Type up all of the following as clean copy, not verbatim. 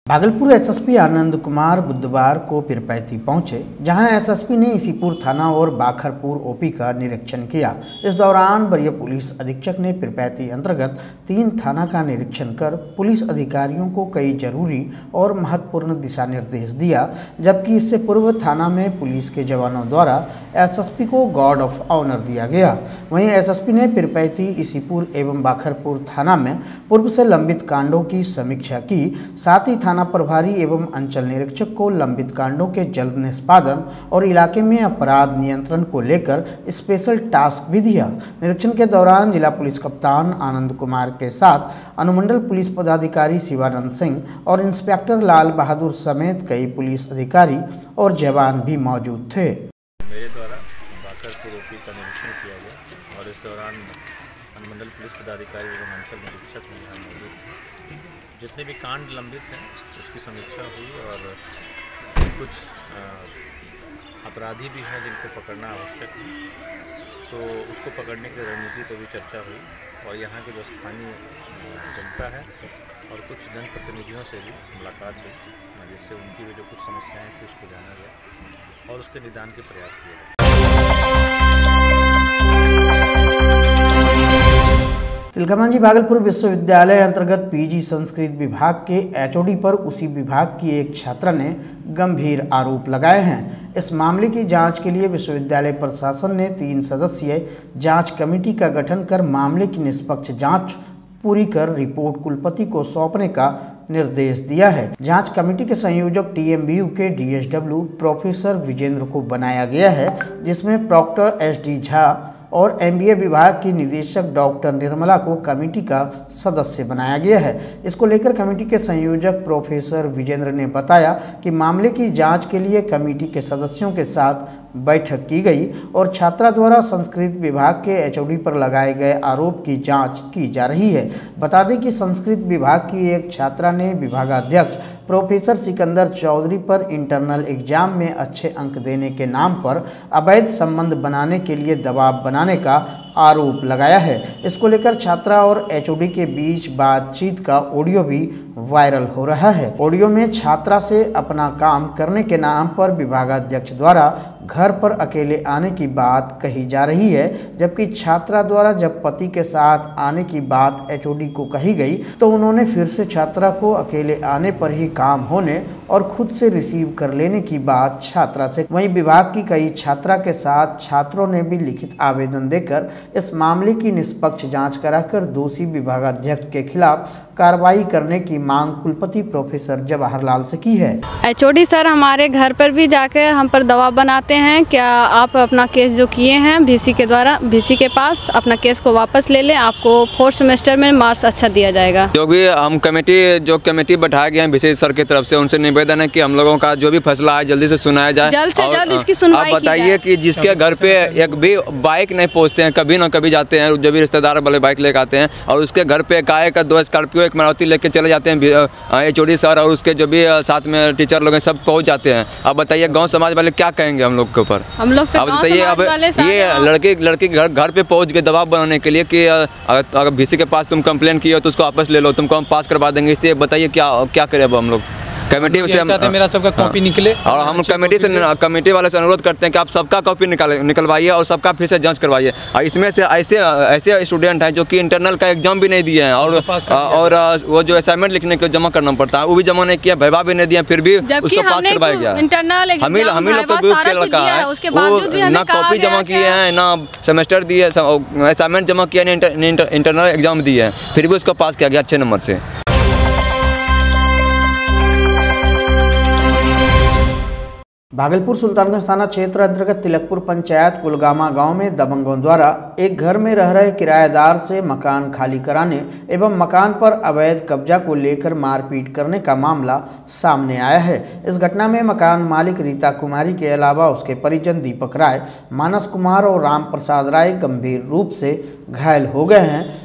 Bhagalpur SSP Anand Kumar बुधवार को पीरपैंती पहुंचे, जहां एसएसपी ने इसीपुर थाना और बाखरपुर ओपी का निरीक्षण किया। इस दौरान वरीय पुलिस अधीक्षक ने पीरपैंती अंतर्गत 3 थाना का निरीक्षण कर पुलिस अधिकारियों को कई जरूरी और महत्वपूर्ण दिशा निर्देश दिया, जबकि इससे पूर्व थाना में पुलिस के जवानों द्वारा एसएसपी को गार्ड ऑफ ऑनर दिया गया। वहीं एसएसपी ने पीरपैंती, इसीपुर एवं बाखरपुर थाना में पूर्व से लंबित कांडों की समीक्षा की। साथ ही थाना प्रभारी एवं अंचल निरीक्षक को लंबित कांडों के जल्द निष्पादन और इलाके में अपराध नियंत्रण को लेकर स्पेशल टास्क भी दिया। निरीक्षण के दौरान जिला पुलिस कप्तान आनंद कुमार के साथ अनुमंडल पुलिस पदाधिकारी शिवानंद सिंह और इंस्पेक्टर लाल बहादुर समेत कई पुलिस अधिकारी और जवान भी मौजूद थे। मेरे द्वारा बाखरपुर ओपी का निरीक्षण किया गया और इस दौरान अनुमंडल पुलिस पदाधिकारी एवं अंचल निरीक्षक मौजूद थे। जितने भी कांड लंबित हैं उसकी समीक्षा हुई और कुछ अपराधी भी हैं जिनको पकड़ना आवश्यक है, तो उसको पकड़ने की रणनीति पर भी चर्चा हुई और यहाँ के जो स्थानीय जनता है और कुछ जनप्रतिनिधियों से भी मुलाकात हुई, जिससे उनकी भी जो कुछ समस्याएं थी उसको जाना गया और उसके निदान के प्रयास किए गए। तिलकमांझी भागलपुर विश्वविद्यालय अंतर्गत पीजी संस्कृत विभाग के एचओडी पर उसी विभाग की एक छात्रा ने गंभीर आरोप लगाए हैं। इस मामले की जांच के लिए विश्वविद्यालय प्रशासन ने 3 सदस्यीय जांच कमेटी का गठन कर मामले की निष्पक्ष जांच पूरी कर रिपोर्ट कुलपति को सौंपने का निर्देश दिया है। जांच कमेटी के संयोजक टीएमबीयू के डीएसडब्ल्यू प्रोफेसर विजेंद्र को बनाया गया है, जिसमें प्रॉक्टर एसडी झा और एमबीए विभाग की निदेशक डॉक्टर निर्मला को कमेटी का सदस्य बनाया गया है। इसको लेकर कमेटी के संयोजक प्रोफेसर विजेंद्र ने बताया कि मामले की जांच के लिए कमेटी के सदस्यों के साथ बैठक की गई और छात्रा द्वारा संस्कृत विभाग के एचओडी पर लगाए गए आरोप की जांच की जा रही है। बता दें कि संस्कृत विभाग की एक छात्रा ने विभागाध्यक्ष प्रोफेसर सिकंदर चौधरी पर इंटरनल एग्जाम में अच्छे अंक देने के नाम पर अवैध संबंध बनाने के लिए दबाव बनाने का आरोप लगाया है। इसको लेकर छात्रा और एचओडी के बीच बातचीत का ऑडियो भी वायरल हो रहा है। ऑडियो में छात्रा से अपना काम करने के नाम पर विभागाध्यक्ष द्वारा घर पर अकेले आने की बात कही जा रही है, जबकि छात्रा द्वारा जब पति के साथ आने की बात एचओडी को कही गई तो उन्होंने फिर से छात्रा को अकेले आने पर ही काम होने और खुद से रिसीव कर लेने की बात छात्रा से। वहीं विभाग की कई छात्रा के साथ छात्रों ने भी लिखित आवेदन देकर इस मामले की निष्पक्ष जांच कराकर दोषी विभागाध्यक्ष के खिलाफ कार्रवाई करने की मांग कुलपति प्रोफेसर जवाहरलाल से की है। एचओडी सर हमारे घर पर भी जाकर हम पर दबाव बनाते हैं, क्या आप अपना केस जो किए हैं वीसी के द्वारा, वीसी के पास अपना केस को वापस ले लें, आपको 4th सेमेस्टर में मार्क्स अच्छा दिया जाएगा। जो भी हम कमेटी बैठाए गए हैं वीसी सर की तरफ से, उनसे निवेदन है कि हम लोगों का जो भी फैसला है जल्दी से सुनाया जाए, जल्द से जल्द इसकी सुनवाई। आप बताइए कि जिसके घर पे एक भी बाइक नहीं पहुँचते हैं, कभी ना कभी जाते हैं, जब भी रिश्तेदार वाले बाइक लेकर आते हैं और उसके घर पे गाय का 2 स्कॉर्पियो एक मारुति लेके चले जाते हैं एचओडी सर और उसके जो भी साथ में टीचर लोग हैं सब पहुंच जाते हैं। अब बताइए गांव समाज वाले क्या कहेंगे हम लोग के ऊपर? हम लोग अब बताइए, अब ये लड़की घर पे पहुंच के दबाव बनाने के लिए कि अगर वीसी के पास तुम कंप्लेन किए हो तो उसको वापस ले लो, तुमको हम पास करवा देंगे। इससे बताइए क्या करें अब हम लोग? कमेटी से मेरा सबका कॉपी निकले और हम कमेटी वाले से अनुरोध करते हैं कि आप सबका कॉपी निकलवाइए और सबका फिर से जांच करवाइए। और इसमें से ऐसे स्टूडेंट हैं जो कि इंटरनल का एग्जाम भी नहीं दिए हैं और वो जो असाइनमेंट लिखने के जमा करना पड़ता है वो भी जमा नहीं किया, भैया भी नहीं दिया, फिर भी उसको पास करवाया गया। हम ही लोग को ग्रुप के लड़का है, वो ना कॉपी जमा किए हैं, ना सेमेस्टर दिए, असाइनमेंट जमा किया, इंटरनल एग्जाम दिए हैं, फिर भी उसको पास किया गया अच्छे नंबर से। भागलपुर सुल्तानगंज थाना क्षेत्र अंतर्गत तिलकपुर पंचायत कुलगामा गांव में दबंगों द्वारा एक घर में रह रहे किराएदार से मकान खाली कराने एवं मकान पर अवैध कब्जा को लेकर मारपीट करने का मामला सामने आया है। इस घटना में मकान मालिक रीता कुमारी के अलावा उसके परिजन दीपक राय, मानस कुमार और राम प्रसाद राय गंभीर रूप से घायल हो गए हैं।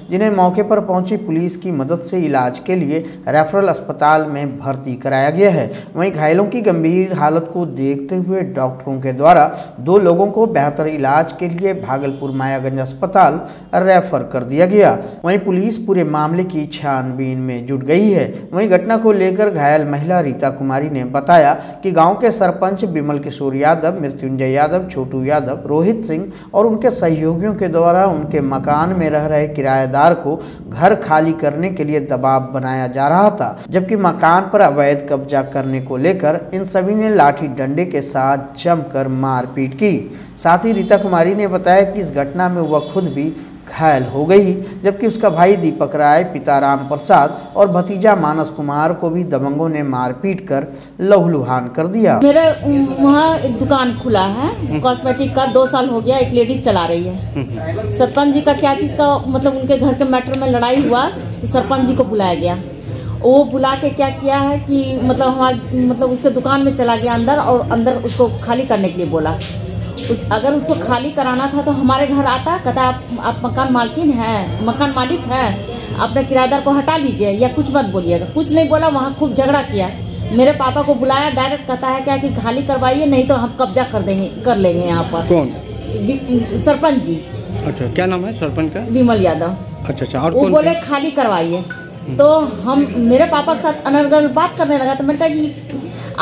जिन्हें मौके पर पहुंची पुलिस की मदद से इलाज के लिए रेफरल अस्पताल में भर्ती कराया गया है। वहीं घायलों की गंभीर हालत को देखते हुए डॉक्टरों के द्वारा 2 लोगों को बेहतर इलाज के लिए भागलपुर मायागंज अस्पताल रेफर कर दिया गया। वहीं पुलिस पूरे मामले की छानबीन में जुट गई है। वहीं घटना को लेकर घायल महिला रीता कुमारी ने बताया कि गांव के सरपंच विमल किशोर यादव, मृत्युंजय यादव, छोटू यादव, रोहित सिंह और उनके सहयोगियों के द्वारा उनके मकान में रह रहे किराएदार को घर खाली करने के लिए दबाव बनाया जा रहा था, जबकि मकान पर अवैध कब्जा करने को लेकर इन सभी ने लाठी डंडे के साथ जमकर मारपीट की। साथ ही रीता कुमारी ने बताया कि इस घटना में वह खुद भी घायल हो गई, जबकि उसका भाई दीपक राय, पिता राम प्रसाद और भतीजा मानस कुमार को भी दबंगों ने मारपीट कर लहूलुहान कर दिया। मेरे वहाँ एक दुकान खुला है कॉस्मेटिक का, 2 साल हो गया, एक लेडीज चला रही है। सरपंच जी का क्या चीज का मतलब उनके घर के मैटर में लड़ाई हुआ तो सरपंच जी को बुलाया गया। वो बुला के क्या किया है कि मतलब उसके दुकान में चला गया अंदर और अंदर उसको खाली करने के लिए बोला। अगर उसको खाली कराना था तो हमारे घर आता, कहता आप मकान मालिक हैं, अपने किराएदार को हटा लीजिए या कुछ मत बोलिएगा। कुछ नहीं बोला, वहाँ खूब झगड़ा किया। मेरे पापा को बुलाया, डायरेक्ट कहता है क्या कि खाली करवाइए नहीं तो हम कब्जा कर लेंगे यहाँ पर। कौन? सरपंच जी। अच्छा, क्या नाम है सरपंच का? विमल यादव। अच्छा, और वो बोले खाली करवाइए। तो हम मेरे पापा के साथ अनर्गल बात करने लगा, तो मैंने कहा कि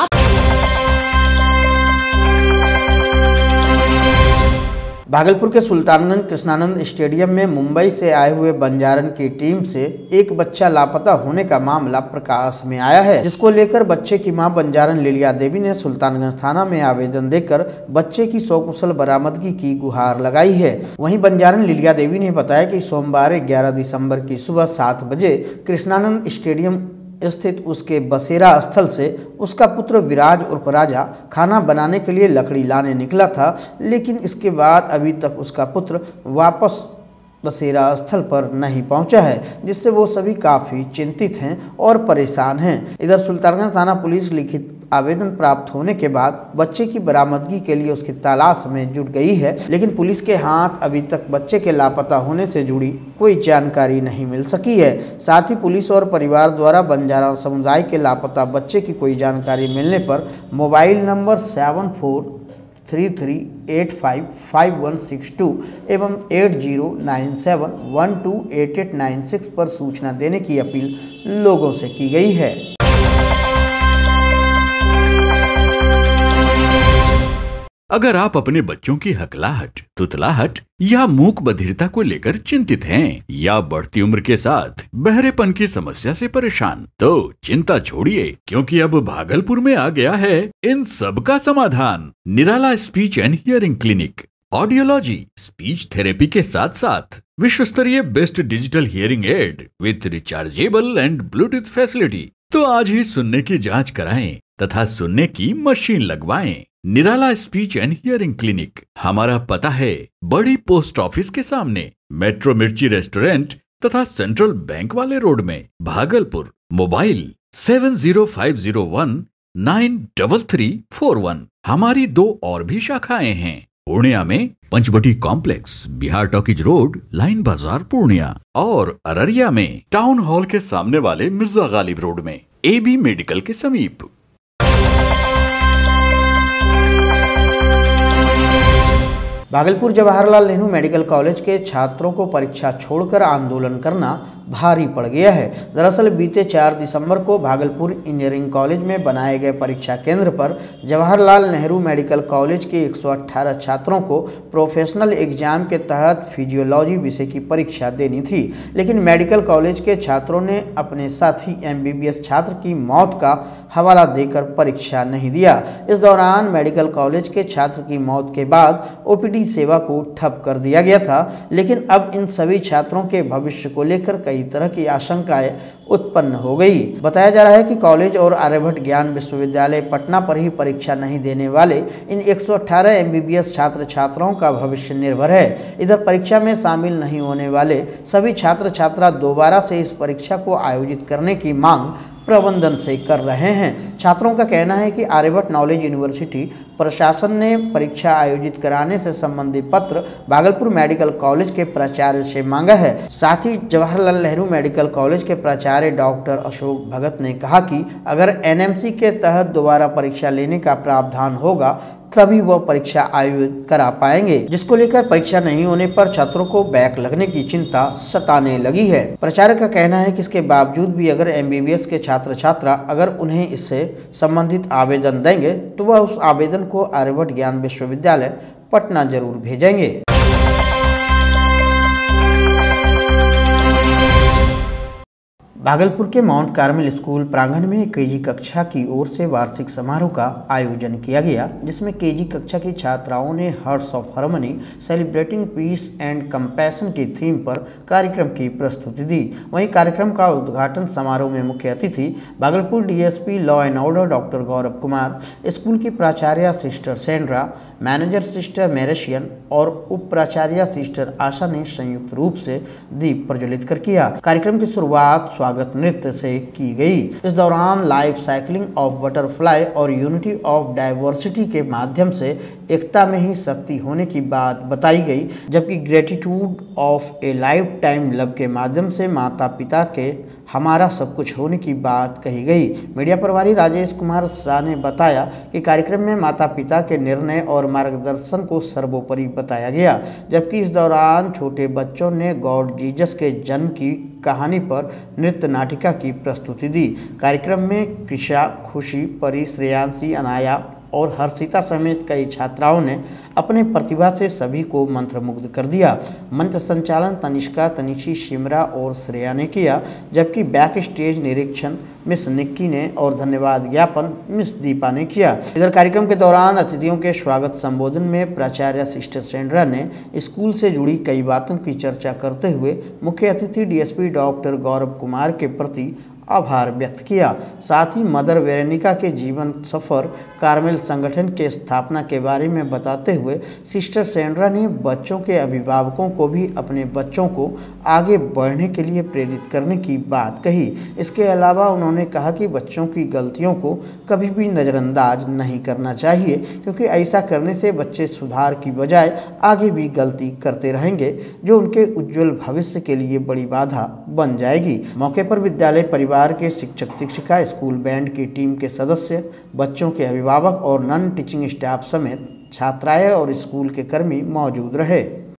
भागलपुर के सुल्तानगंज कृष्णानंद स्टेडियम में मुंबई से आए हुए बंजारन की टीम से एक बच्चा लापता होने का मामला प्रकाश में आया है, जिसको लेकर बच्चे की मां बंजारन लीलिया देवी ने सुल्तानगंज थाना में आवेदन देकर बच्चे की सकुशल बरामदगी की गुहार लगाई है। वहीं बंजारन लीलिया देवी ने बताया कि सोमवार 11 दिसंबर की सुबह 7 बजे कृष्णानंद स्टेडियम स्थित उसके बसेरा स्थल से उसका पुत्र विराज उर्फ राजा खाना बनाने के लिए लकड़ी लाने निकला था, लेकिन इसके बाद अभी तक उसका पुत्र वापस बसेरा स्थल पर नहीं पहुंचा है, जिससे वो सभी काफ़ी चिंतित हैं और परेशान हैं। इधर सुल्तानगंज थाना पुलिस लिखित आवेदन प्राप्त होने के बाद बच्चे की बरामदगी के लिए उसकी तलाश में जुट गई है, लेकिन पुलिस के हाथ अभी तक बच्चे के लापता होने से जुड़ी कोई जानकारी नहीं मिल सकी है। साथ ही पुलिस और परिवार द्वारा बंजारा समुदाय के लापता बच्चे की कोई जानकारी मिलने पर मोबाइल नंबर 7433855162 एवं 8097128896 पर सूचना देने की अपील लोगों से की गई है। अगर आप अपने बच्चों की हकलाहट, तुतलाहट या मूक बधिरता को लेकर चिंतित हैं या बढ़ती उम्र के साथ बहरेपन की समस्या से परेशान, तो चिंता छोड़िए, क्योंकि अब भागलपुर में आ गया है इन सब का समाधान। Nirala speech and hearing clinic. Audiology, speech therapy के साथ साथ विश्व स्तरीय best digital hearing aid with rechargeable and bluetooth facility. तो आज ही सुनने की जांच कराएं तथा सुनने की मशीन लगवाएं। Nirala speech and hearing clinic. हमारा पता है बड़ी पोस्ट ऑफिस के सामने, मेट्रो मिर्ची रेस्टोरेंट तथा सेंट्रल बैंक वाले रोड में, भागलपुर। मोबाइल 7050193341। हमारी 2 और भी शाखाएं हैं, पूर्णिया में Panchvati complex, Bihar talkies road, line बाजार पूर्णिया, और अररिया में टाउन हॉल के सामने वाले मिर्जा गालिब रोड में, AB मेडिकल के समीप। भागलपुर जवाहरलाल नेहरू मेडिकल कॉलेज के छात्रों को परीक्षा छोड़कर आंदोलन करना भारी पड़ गया है। दरअसल बीते 4 दिसंबर को भागलपुर इंजीनियरिंग कॉलेज में बनाए गए परीक्षा केंद्र पर जवाहरलाल नेहरू मेडिकल कॉलेज के 118 छात्रों को प्रोफेशनल एग्जाम के तहत फिजियोलॉजी विषय की परीक्षा देनी थी, लेकिन मेडिकल कॉलेज के छात्रों ने अपने साथी MBBS छात्र की मौत का हवाला देकर परीक्षा नहीं दिया। इस दौरान मेडिकल कॉलेज के छात्र की मौत के बाद OPD सेवा को ठप कर दिया गया था, लेकिन अब इन सभी छात्रों के भविष्य को लेकर कई तरह की आशंकाएं उत्पन्न हो गई। बताया जा रहा है कि कॉलेज और आर्यभट्ट ज्ञान विश्वविद्यालय पटना पर ही परीक्षा नहीं देने वाले इन 118 MBBS छात्र छात्राओं का भविष्य निर्भर है। इधर परीक्षा में शामिल नहीं होने वाले सभी छात्र छात्रा दोबारा से इस परीक्षा को आयोजित करने की मांग प्रबंधन से कर रहे हैं। छात्रों का कहना है कि आर्यभट्ट नॉलेज यूनिवर्सिटी प्रशासन ने परीक्षा आयोजित कराने से संबंधित पत्र भागलपुर मेडिकल कॉलेज के प्राचार्य से मांगा है। साथ ही जवाहरलाल नेहरू मेडिकल कॉलेज के प्राचार्य डॉक्टर अशोक भगत ने कहा कि अगर NMC के तहत दोबारा परीक्षा लेने का प्रावधान होगा तभी वह परीक्षा आयोजित करा पाएंगे, जिसको लेकर परीक्षा नहीं होने पर छात्रों को बैक लगने की चिंता सताने लगी है। प्राचार्य का कहना है कि इसके बावजूद भी अगर MBBS के छात्र छात्रा अगर उन्हें इससे संबंधित आवेदन देंगे तो वह उस आवेदन को आर्यभट्ट ज्ञान विश्वविद्यालय पटना जरूर भेजेंगे। भागलपुर के माउंट कार्मेल स्कूल प्रांगण में KG कक्षा की ओर से वार्षिक समारोह का आयोजन किया गया, जिसमें KG कक्षा की छात्राओं ने hearts of harmony celebrating peace and compassion की थीम पर कार्यक्रम की प्रस्तुति दी। वहीं कार्यक्रम का उद्घाटन समारोह में मुख्य अतिथि Bhagalpur DSP law and order doctor Gaurav Kumar, school की प्राचार्य सिस्टर सेंड्रा, मैनेजर सिस्टर मेरेशियन और उप प्राचार्य सिस्टर आशा ने संयुक्त रूप से दीप प्रज्वलित कर किया। कार्यक्रम की शुरुआत स्वागत नृत्य से की गई। इस दौरान लाइफ साइकिलिंग ऑफ बटरफ्लाई और यूनिटी ऑफ डाइवर्सिटी के माध्यम से एकता में ही शक्ति होने की बात बताई गई, जबकि gratitude of a lifetime love के माध्यम से माता पिता के हमारा सब कुछ होने की बात कही गई। मीडिया प्रभारी राजेश कुमार शाह ने बताया कि कार्यक्रम में माता पिता के निर्णय और मार्गदर्शन को सर्वोपरि बताया गया, जबकि इस दौरान छोटे बच्चों ने गॉड जीसस के जन्म की कहानी पर नृत्य नाटिका की प्रस्तुति दी। कार्यक्रम में कृषा, खुशी, परी, श्रेयांशी, अनाया और हर्षिता समेत कई छात्राओं ने अपने प्रतिभा से सभी को मंत्रमुग्ध कर दिया। मंच संचालन तनिष्का, तनिषी, शिमरा और श्रेया ने किया, जबकि बैक स्टेज निरीक्षण मिस निक्की ने और धन्यवाद ज्ञापन मिस दीपा ने किया। इधर कार्यक्रम के दौरान अतिथियों के स्वागत संबोधन में प्राचार्य सिस्टर सेंड्रा ने स्कूल से जुड़ी कई बातों की चर्चा करते हुए मुख्य अतिथि DSP डॉक्टर गौरव कुमार के प्रति आभार व्यक्त किया। साथ ही मदर वेरेनिका के जीवन सफर कार्मेल संगठन के स्थापना के बारे में बताते हुए सिस्टर सेंड्रा ने बच्चों के अभिभावकों को भी अपने बच्चों को आगे बढ़ने के लिए प्रेरित करने की बात कही। इसके अलावा उन्होंने कहा कि बच्चों की गलतियों को कभी भी नज़रअंदाज नहीं करना चाहिए, क्योंकि ऐसा करने से बच्चे सुधार की बजाय आगे भी गलती करते रहेंगे, जो उनके उज्जवल भविष्य के लिए बड़ी बाधा बन जाएगी। मौके पर विद्यालय परिवार के शिक्षक शिक्षिका, स्कूल बैंड की टीम के सदस्य, बच्चों के अभिभावक और नॉन टीचिंग स्टाफ समेत छात्राएं और स्कूल के कर्मी मौजूद रहे।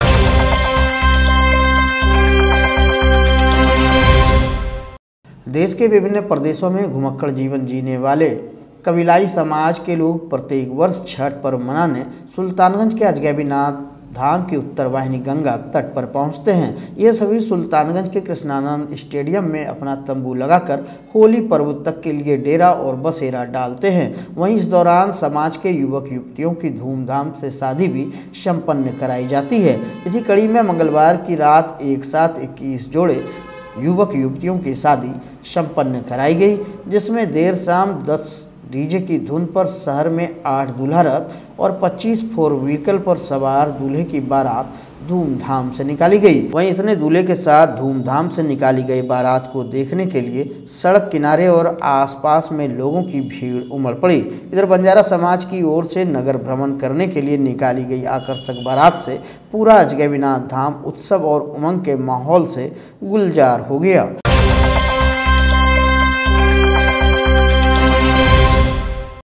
देश के विभिन्न प्रदेशों में घुमक्कड़ जीवन जीने वाले कबीलाई समाज के लोग प्रत्येक वर्ष छठ पर्व मनाने सुल्तानगंज के अजगैबीनाथ धाम की उत्तर वाहिनी गंगा तट पर पहुंचते हैं। ये सभी सुल्तानगंज के कृष्णानंद स्टेडियम में अपना तंबू लगाकर होली पर्व तक के लिए डेरा और बसेरा डालते हैं। वहीं इस दौरान समाज के युवक युवतियों की धूमधाम से शादी भी संपन्न कराई जाती है। इसी कड़ी में मंगलवार की रात एक साथ 21 जोड़े युवक युवतियों की शादी संपन्न कराई गई, जिसमें देर शाम 10 डीजे की धुन पर शहर में 8 दूल्हा रथ और 25 फोर व्हीकल पर सवार दूल्हे की बारात धूमधाम से निकाली गई। वहीं इतने दूल्हे के साथ धूमधाम से निकाली गई बारात को देखने के लिए सड़क किनारे और आसपास में लोगों की भीड़ उमड़ पड़ी। इधर बंजारा समाज की ओर से नगर भ्रमण करने के लिए निकाली गई आकर्षक बारात से पूरा अजगैबीनाथ धाम उत्सव और उमंग के माहौल से गुलजार हो गया।